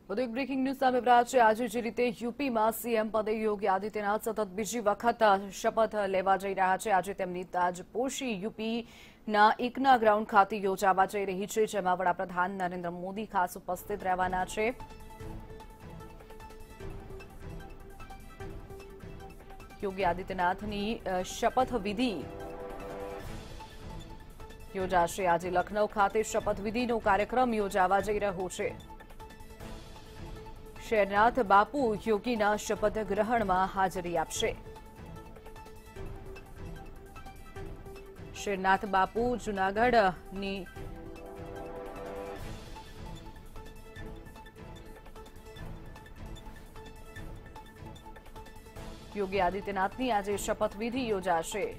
વધુ એક breaking news સામે રહ્યા છે। આજે જે રીતે યુપીમાં સીએમ પદે યોગી આદિત્યનાથ સતત બીજી વખત શપથ લેવા જઈ રહ્યા છે। આજે તેમની તાજપોશી યુપીના એકના ગ્રાઉન્ડ ખાતે યોજાવા જઈ રહી છે, જેમાં વડાપ્રધાન નરેન્દ્ર મોદી ખાસ ઉપસ્થિત રહેવાના છે। યોગી આદિત્યનાથની શપથવિધિ યોજાશે। આજે લખનૌ ખાતે શપથવિધિનો કાર્યક્રમ યોજાવા જઈ રહ્યો છે। શેરનાથ બાપુ યોગીના શપથ ગ્રહણમાં હાજરી આપશે। શેરનાથ બાપુ જૂનાગઢની યોગી આદિત્યનાથની આજે શપથવિધિ યોજાશે।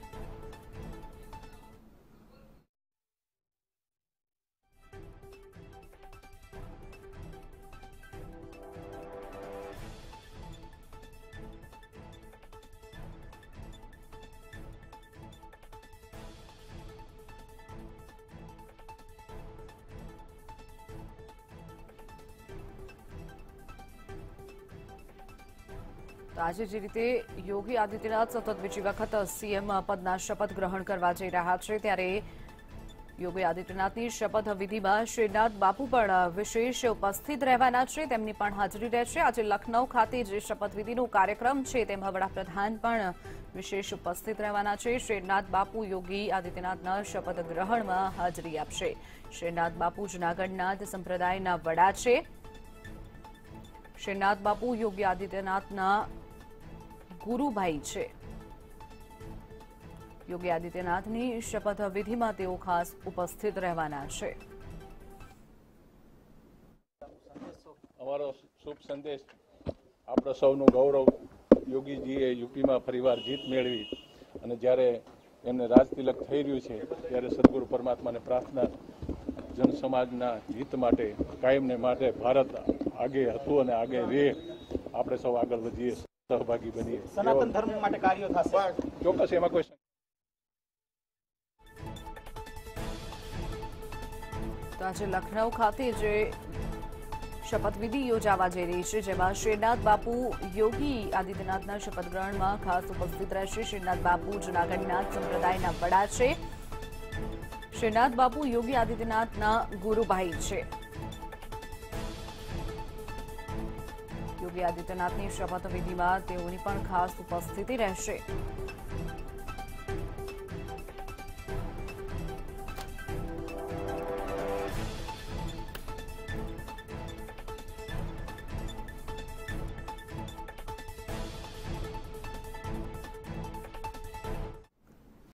આજે જે રીતે યોગી આદિત્યનાથ સતત બીજી વખત સીએમ પદના શપથ ગ્રહણ કરવા જઈ રહ્યા છે, ત્યારે યોગી આદિત્યનાથની શપથવિધિમાં શેરનાથ બાપુ પણ વિશેષ ઉપસ્થિત રહેવાના છે, તેમની પણ હાજરી રહેશે। આજે લખનૌ ખાતે જે શપથવિધિનો કાર્યક્રમ છે તેમાં વડાપ્રધાન પણ વિશેષ ઉપસ્થિત રહેવાના છે। શેરનાથ બાપુ યોગી આદિત્યનાથના શપથ ગ્રહણમાં હાજરી આપશે। શેરનાથ બાપુ જૂનાગઢનાથ સંપ્રદાયના વડા છે। શેરનાથ બાપુ યોગી આદિત્યનાથના ગુરુભાઈ છે। યોગી આદિત્યનાથની શપથવિધિમાં તેઓ ખાસ ઉપસ્થિત રહેવાના છે। અમારો શુભ સંદેશ આપણો સૌનું ગૌરવ યોગીજીએ યુપીમાં ફરીવાર જીત મેળવી અને જ્યારે એમને રાજતિલક થઈ રહ્યું છે ત્યારે સદગુરુ પરમાત્માને પ્રાર્થના જનસમાજના હિત માટે કાયમને માટે ભારત આગે હતું અને આગે રહે, આપણે સૌ આગળ વધીએ, સહભાગી બનીએ, સનાતન ધર્મ માટે કાર્યો થશે। ચોક્કસ એમાં કોઈ તો આજે લખનૌ ખાતે જે શપથવિધિ યોજાવા જઈ રહી છે, જેમાં શેરનાથ બાપુ યોગી આદિત્યનાથના શપથ ગ્રહણમાં ખાસ ઉપસ્થિત રહેશે। શેરનાથ બાપુ જૂનાગઢનાથ સંપ્રદાયના વડા છે। શેરનાથ બાપુ યોગી આદિત્યનાથના ગુરુભાઈ છે। યોગી આદિત્યનાથની શપથવિધિમાં તેઓની પણ ખાસ ઉપસ્થિતિ રહેશે।